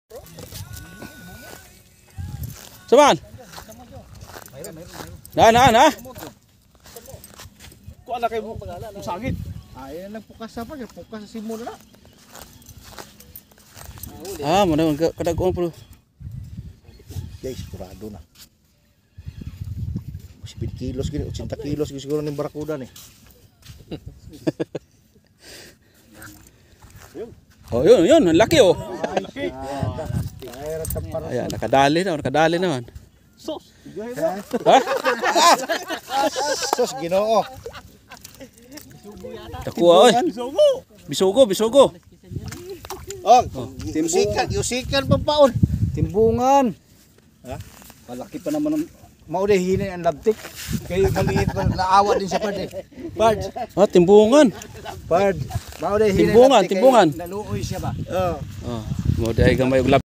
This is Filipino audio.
Saman? Na. Kuha na kayo musagit. Ay, nagpukas sa pag, pukas sa simula. Mana kadaguan po. Guys, kurado na. 10 kilos gini, 80 kilos siguro ng barakuda ni. Oh, yun, laki oh. Ay, Ayan, nakadali naman. Sos. Ha? sus Ginoo. Takuha oy. Bisugo. Oh, yusikan pa paon. Timbungan. Ha? Malaki pa naman ang Mauday hinin ang labtik. Kay maliit pa naawa din sa pad eh. Pad, Timbungan. pad. Mauday hinin Timbungan. naluoy siya ba? Oh. Oh, mo dai gamay og